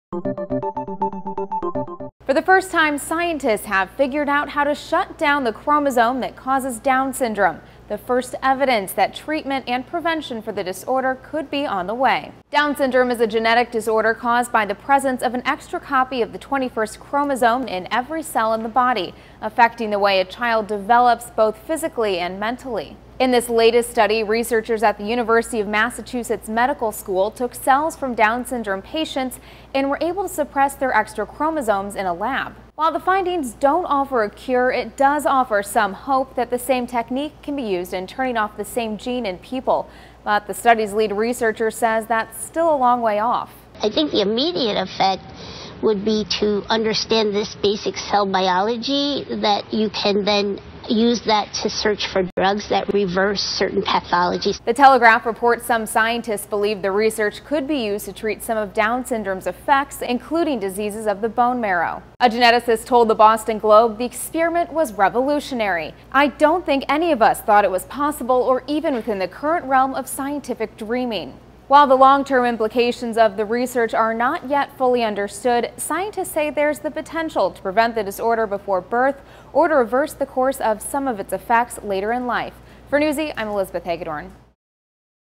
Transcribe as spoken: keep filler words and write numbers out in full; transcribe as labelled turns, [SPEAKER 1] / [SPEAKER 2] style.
[SPEAKER 1] For the first time, scientists have figured out how to shut down the chromosome that causes Down syndrome. The first evidence that treatment and prevention for the disorder could be on the way. Down syndrome is a genetic disorder caused by the presence of an extra copy of the twenty-first chromosome in every cell in the body, affecting the way a child develops both physically and mentally. In this latest study, researchers at the University of Massachusetts Medical School took cells from Down syndrome patients and were able to suppress their extra chromosomes in a lab. While the findings don't offer a cure, it does offer some hope that the same technique can be used in turning off the same gene in people. But the study's lead researcher says that's still a long way off.
[SPEAKER 2] I think the immediate effect would be to understand this basic cell biology, that you can then use that to search for drugs that reverse certain pathologies.
[SPEAKER 1] The Telegraph reports some scientists believe the research could be used to treat some of Down syndrome's effects, including diseases of the bone marrow. A geneticist told the Boston Globe the experiment was revolutionary. "I don't think any of us thought it was possible or even within the current realm of scientific dreaming." While the long-term implications of the research are not yet fully understood, scientists say there's the potential to prevent the disorder before birth or to reverse the course of some of its effects later in life. For Newsy, I'm Elizabeth Hagedorn.